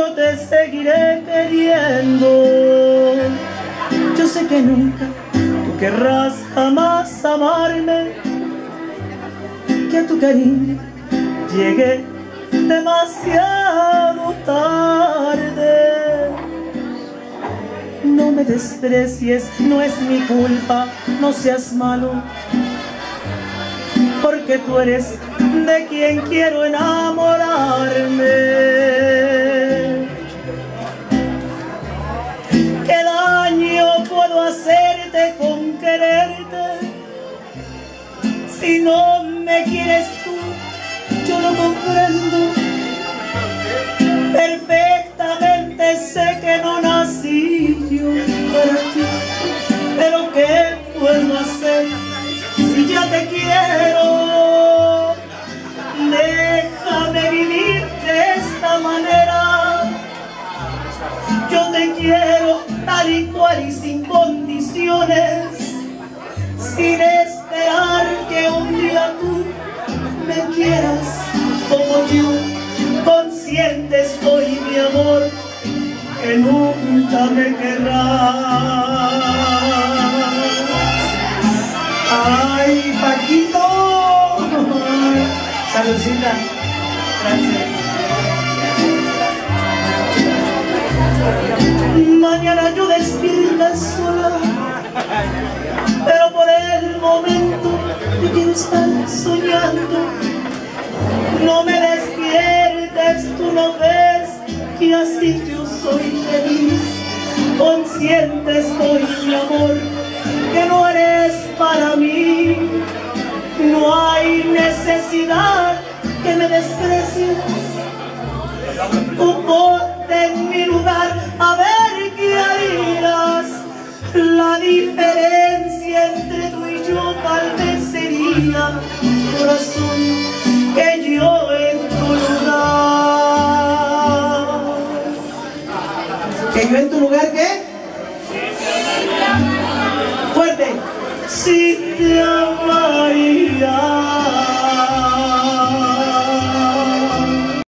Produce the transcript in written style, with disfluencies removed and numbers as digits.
yo te seguiré queriendo. Yo sé que nunca tú querrás jamás amarme, que a tu cariño llegué demasiado tarde. No me desprecies, no es mi culpa, no seas malo, porque tú eres de quien quiero enamorarme. ¿Qué daño puedo hacerte con quererte? Si no me quieres tú, yo lo comprendo. Perfectamente sé que no nací yo para ti, pero ¿qué puedo hacer si ya te quiero? Déjame vivir de esta manera. Yo te quiero tal y cual y sin condiciones, sin esperar que un día tú me quieras como yo. Consciente estoy, mi amor, que nunca me querrás. ¡Ay, Paquito! Saludcita. Gracias. Mañana yo despierta sola, pero por el momento yo quiero estar soñando. No me despiertes, tú no ves que así yo soy feliz. Consciente estoy, mi amor, que no eres para mí. No hay necesidad que me desprecies. Tú ponte en mi lugar a ver qué harías. La diferencia entre tú y yo tal vez sería, corazón, que yo en tu lugar. ¿Que yo en tu lugar qué? Fuerte. Si te amaría.